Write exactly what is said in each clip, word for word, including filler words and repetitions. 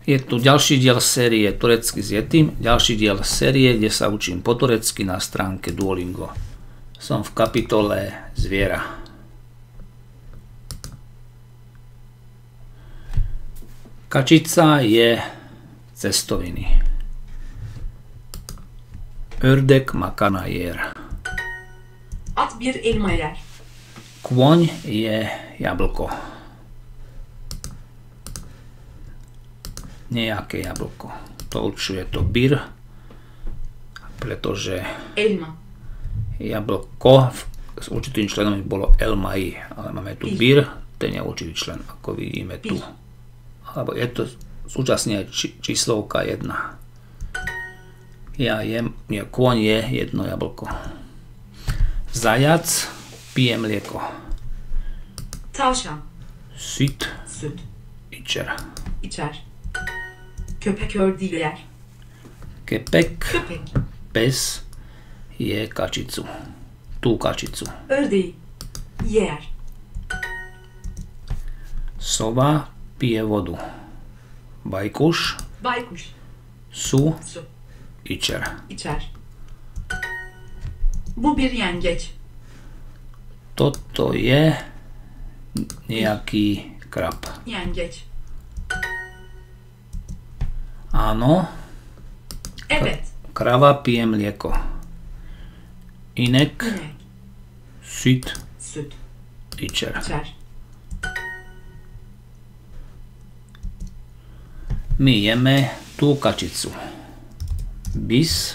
Je tu ďalší diel série Turecky s Yetim, ďalší diel série, kde sa učím po turecky na stránke Duolingo. Som v kapitole Zviera. Kačica je cestoviny. Ördek makana yer. At bir elma yer. Kôň je jablko. Nejaké jablko. To určuje to bir, pretože Elma. jablko s určitým členom by bolo elmai, ale máme tu bir, ten je určitý člen, ako vidíme tu. Alebo je to súčasne či, číslovka jedna. Ja jem, nie, kôň je jedno jablko. Zajac pije mlieko. Tavşan. Süt Süt. içer. İçer. Köpek ördeği yer. Kepek, Köpek. pes je kačicu. Tú kačicu. Ördeği yer. Sova pije vodu. Bajkuš Baykuş. su Su. içer. İçer. Bu bir yengeç. Toto je nejaký krab. Yengeç. Áno, Evet. krava pije mlieko. Inek İnek. süt Süt. içer. İçer. My jeme tú kačicu. Bis,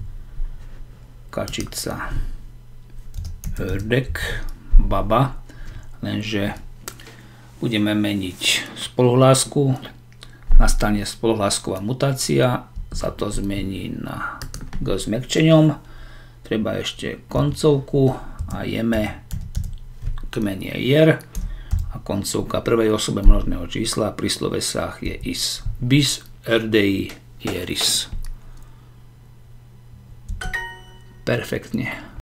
kačica. Ördek, baba, lenže budeme meniť spoluhlásku, nastane spoluhlásková mutácia, sa to zmení na g s mäkčením, treba ešte koncovku a jeme kmen je jer a koncovka prvej osobe množného čísla pri slovesách je is. Bis ördeği yeriz. Perfektne.